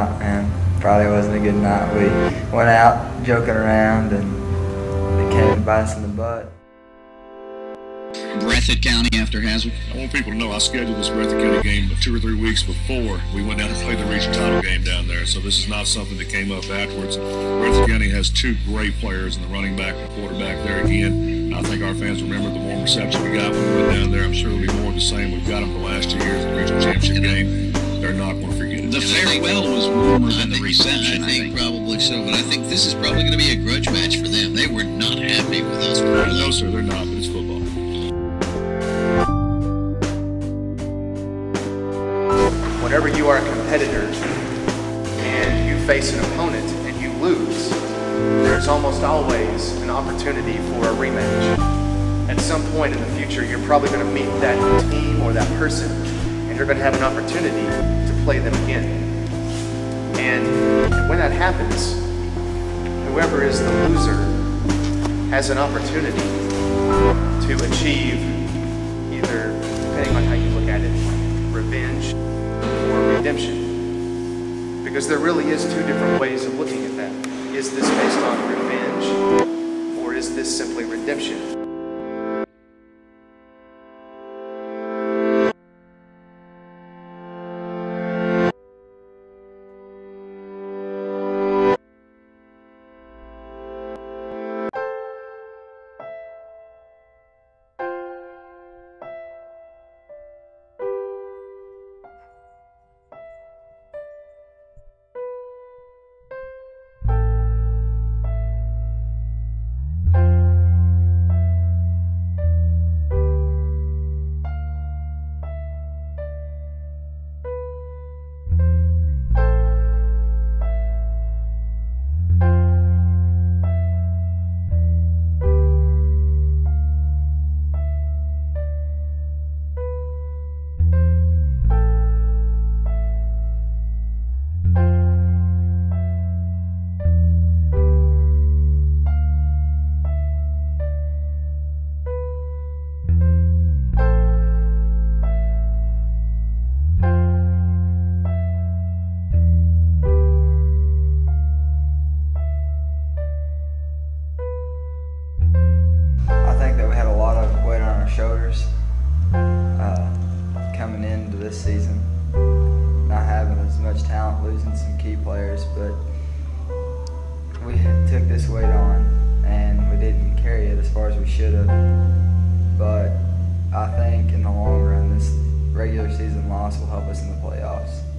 night, man. Friday wasn't a good night. We went out joking around and it came to bite us in the butt. Breathitt County after Hazard. I want people to know I scheduled this Breathitt County game 2 or 3 weeks before we went down and played the region title game down there. So this is not something that came up afterwards. Breathitt County has 2 great players in the running back and quarterback there again. I think our fans remember the warm reception we got when we went down there. I'm sure it'll be more of the same. We've got them the last 2 years in the regional championship game. They're not going to forget it. The farewell was warmer than the reception. I think probably so, but I think this is probably going to be a grudge match for them. They were not happy with us. No, sir, they're not, but it's football. Whenever you are a competitor and you face an opponent and you lose, there's almost always an opportunity for a rematch. At some point in the future, you're probably going to meet that team or that person, and you're going to have an opportunity to play them again. And when that happens, whoever is the loser has an opportunity to achieve either, depending on how you look at it, revenge or redemption. Because there really is 2 different ways of looking at that. Is this based on revenge, or is this simply redemption? Shoulders coming into this season, not having as much talent, losing some key players, but we took this weight on and we didn't carry it as far as we should have. But I think in the long run, this regular season loss will help us in the playoffs.